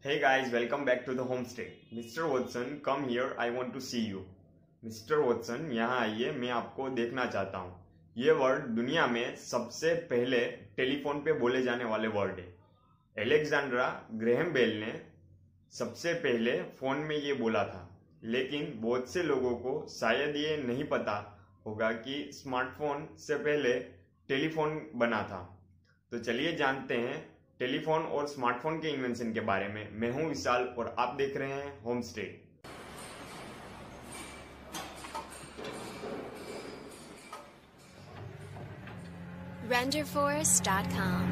Hey guys, welcome back to the homestead. Mr. Watson, come here. I want to see you. Mr. Watson, यहाँ आइए, मैं आपको देखना चाहता हूँ। ये वर्ड दुनिया में सबसे पहले टेलीफोन पे बोले जाने वाले वर्ड है। एलेक्जेंड्रा ग्रेहम बेल ने सबसे पहले फोन में ये बोला था, लेकिन बहुत से लोगों को शायद ये नहीं पता होगा कि स्मार्टफोन से पहले टेलीफोन बना था। तो चलिए जानते हैं टेलीफोन और स्मार्टफोन के इन्वेंशन के बारे में। मैं हूं विशाल और आप देख रहे हैं होमस्टेड। renderforest.com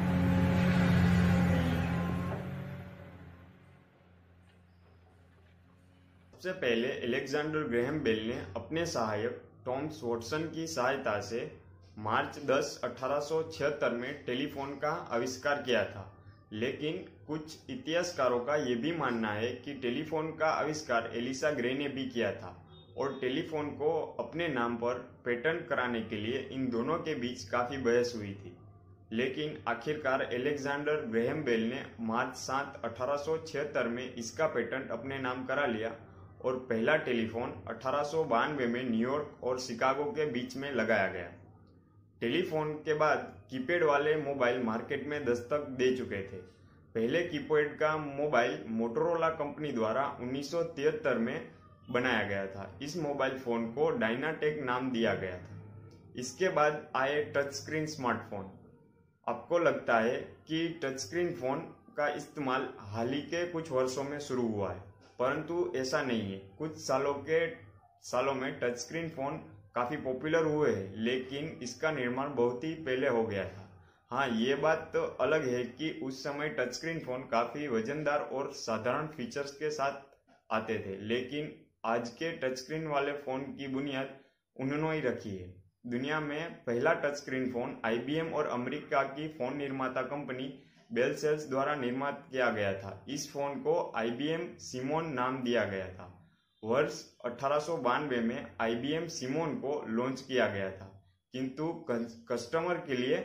सबसे पहले एलेक्जेंडर ग्रेहम बेल ने अपने सहायक टॉमस वॉटसन की सहायता से मार्च 10, 1876 में टेलीफोन का आविष्कार किया था। लेकिन कुछ इतिहासकारों का यह भी मानना है कि टेलीफोन का आविष्कार एलिसा ग्रे ने भी किया था और टेलीफोन को अपने नाम पर पेटेंट कराने के लिए इन दोनों के बीच काफी बहस हुई थी। लेकिन आखिरकार एलेक्जेंडर ग्रेहम बेल ने मार्च 7, 1876 में इसका पेटेंट अपने नाम करा लिया और पहला टेलीफोन 1892 में न्यूयॉर्क और शिकागो के बीच में लगाया गया। टेलीफोन के बाद कीपैड वाले मोबाइल मार्केट में दस्तक दे चुके थे। पहले कीपैड का मोबाइल मोटोरोला कंपनी द्वारा 1973 में बनाया गया था। इस मोबाइल फोन को डायनाटेक नाम दिया गया था। इसके बाद आए टच स्क्रीन स्मार्टफोन। आपको लगता है कि टच स्क्रीन फोन का इस्तेमाल हाल ही के कुछ वर्षों में शुरू हुआ है, परंतु ऐसा नहीं है। कुछ सालों में टच स्क्रीन फोन काफी पॉपुलर हुए हैं, लेकिन इसका निर्माण बहुत ही पहले हो गया था। हाँ, ये बात तो अलग है कि उस समय टच स्क्रीन फोन काफी वजनदार और साधारण फीचर्स के साथ आते थे, लेकिन आज के टच स्क्रीन वाले फोन की बुनियाद उन्होंने ही रखी है। दुनिया में पहला टच स्क्रीन फोन IBM और अमेरिका की फोन निर्माता कंपनी बेल सेल्स द्वारा निर्मित किया गया था। इस फोन को IBM सिमोन नाम दिया गया था। वर्ष 1892 में IBM सिमोन को लॉन्च किया गया था, किंतु कस्टमर के लिए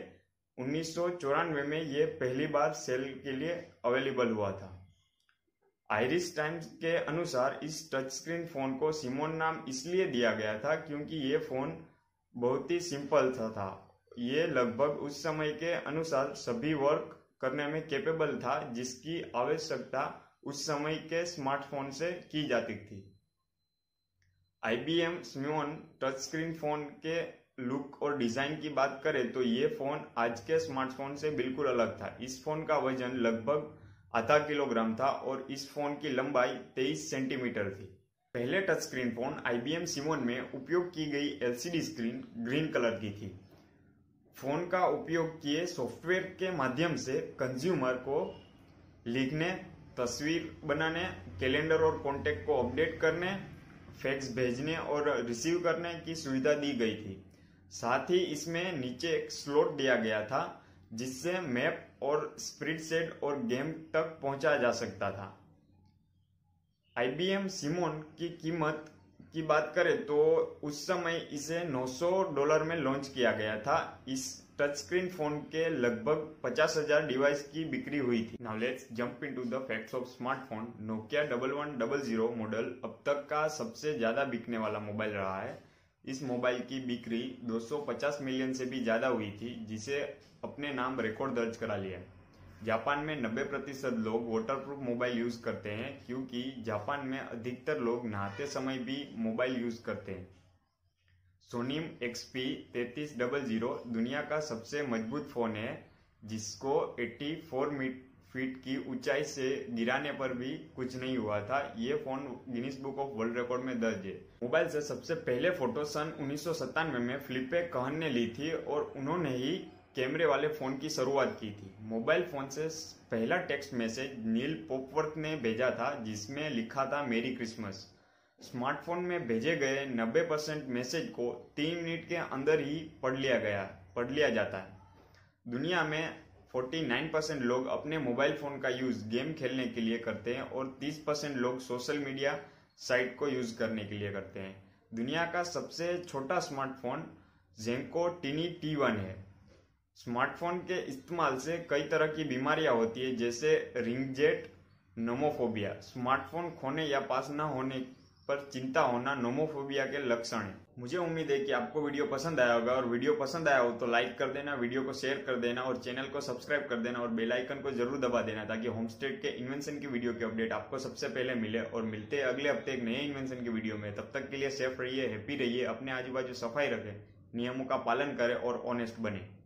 1994 में ये पहली बार सेल के लिए अवेलेबल हुआ था। आयरिश टाइम्स के अनुसार इस टच स्क्रीन फोन को सिमोन नाम इसलिए दिया गया था क्योंकि ये फोन बहुत ही सिंपल था। ये लगभग उस समय के अनुसार सभी वर्क करने में कैपेबल था, जिसकी आवश्यकता उस समय के स्मार्टफोन से की जाती थी। IBM Simon touch screen phone के लुक और डिजाइन की बात करें तो ये फोन आज के स्मार्टफोन से बिल्कुल अलग था। इस फोन का वजन लगभग आधा किलोग्राम था और इस फोन की लंबाई 23 सेंटीमीटर थी। पहले touch screen phone IBM Simon में उपयोग की गई LCD स्क्रीन ग्रीन कलर की थी। फोन का उपयोग किए सॉफ्टवेयर के माध्यम से कंज्यूमर को लिखने, तस्वीर बनाने, कैलेंडर और कॉन्टेक्ट को अपडेट करने, फैक्स भेजने और रिसीव करने की सुविधा दी गई थी। साथ ही इसमें नीचे एक स्लॉट दिया गया था जिससे मैप और स्प्रेडशीट और गेम तक पहुंचा जा सकता था। IBM सिमोन की कीमत की बात करें तो उस समय इसे $900 में लॉन्च किया गया था। इस टच स्क्रीन फोन के लगभग 50,000 डिवाइस की बिक्री हुई थी। Now let's jump into the facts of smartphone. Nokia 1100 model अब तक का सबसे ज्यादा बिकने वाला मोबाइल रहा है। इस मोबाइल की बिक्री 250 मिलियन से भी ज्यादा हुई थी, जिसे अपने नाम रिकॉर्ड दर्ज करा लिया। जापान में 90% लोग वाटरप्रूफ मोबाइल यूज करते हैं, क्योंकि जापान में अधिकतर लोग नहाते समय भी मोबाइल यूज करते हैं। सोनी XP 3300 दुनिया का सबसे मजबूत फोन है, जिसको 84 फीट की ऊंचाई से गिराने पर भी कुछ नहीं हुआ था। ये phone Guinness book of world record में दर्ज है। मोबाइल से सबसे पहले फोटो सन 1997 में फिलिपे कहन ने ली थी और उन्होंने ही कैमरे वाले फोन की शुरुआत की थी। मोबाइल फोन से पहला टेक्स्ट मैसेज नील पोपवर्थ ने भेजा था, जिसमें लिखा था मेरी क्रिसमस। स्मार्टफोन में भेजे गए 90% मैसेज को 3 मिनट के अंदर ही पढ़ लिया जाता है। दुनिया में 49% लोग अपने मोबाइल फोन का यूज गेम खेलने के लिए करते हैं और 30% लोग सोशल मीडिया साइट को यूज करने के लिए करते हैं। दुनिया का सबसे छोटा स्मार्टफोन जेंको टीनी T1 है। स्मार्टफोन के इस्तेमाल से कई तरह की बीमारियां होती है, जैसे रिंग जेट, नोमोफोबिया, स्मार्टफोन खोने या पास न होने पर चिंता होना नोमोफोबिया के लक्षण है। मुझे उम्मीद है कि आपको वीडियो पसंद आया होगा, और वीडियो पसंद आया हो तो लाइक कर देना, वीडियो को शेयर कर देना और चैनल को सब्सक्राइब कर देना और बेल आइकन को जरूर दबा देना, ताकि होमस्टेड के इन्वेंशन की वीडियो की अपडेट आपको सबसे पहले मिले। और मिलते हैं अगले हफ्ते एक नए इन्वेंशन की वीडियो में। तब तक के लिए सेफ रहिए, हैप्पी रहिए, अपने आजू बाजू सफाई रखें, नियमों का पालन करें और ऑनेस्ट बने।